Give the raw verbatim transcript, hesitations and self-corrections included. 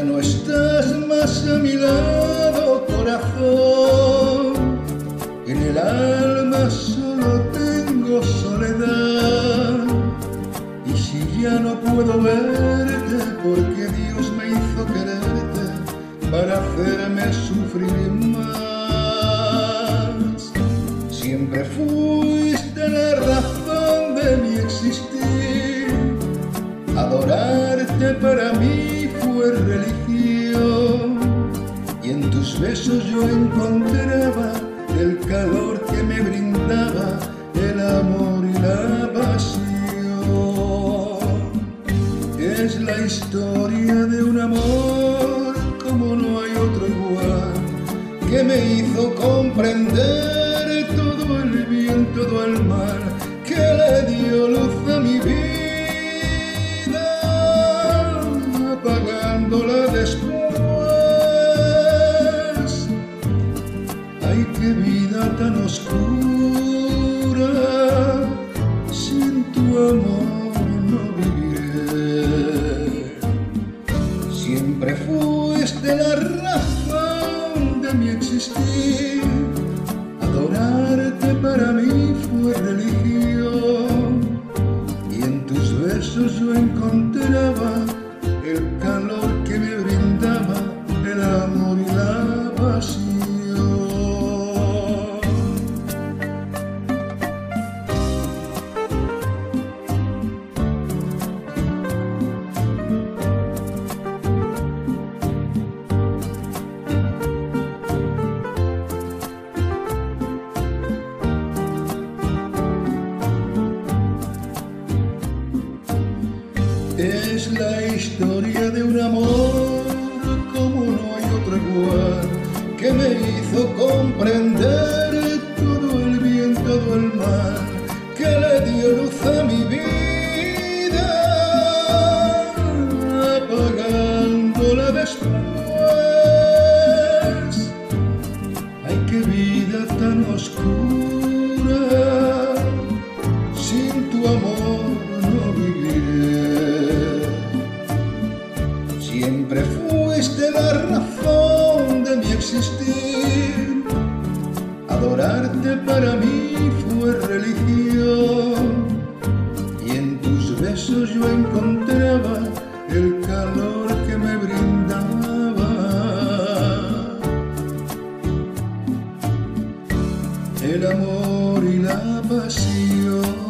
Ya no estás más a mi lado, corazón. En el alma solo tengo soledad. Y si ya no puedo verte, porque Dios me hizo quererte para hacerme sufrir más. Siempre fuiste la razón de mi existir. Adorarte para mí fue religión. Y en tus besos yo encontraba el calor que me brindaba el amor y la pasión. Es la historia de un amor como no hay otro igual, que me hizo comprender todo el bien, todo el mal, que le dio luz a mi vida, apagándola después. Ay, qué vida tan oscura, sin tu amor no viviré. Siempre fuiste la razón de mi existir. Adorarte para mí fue religión. Y en tus besos yo encontraba el calor que me brindaba el amor y la pasión. Es la historia de un amor como no hay otro igual, que me hizo comprender todo el bien, todo el mal, que le dio luz a mi vida, apagándola después. Ay, qué vida tan oscura, sin tu amor no viviré. Siempre fuiste la razón de mi existir. Adorarte para mí fue religión. Y en tus besos yo encontraba el calor que me brindaba el amor y la pasión.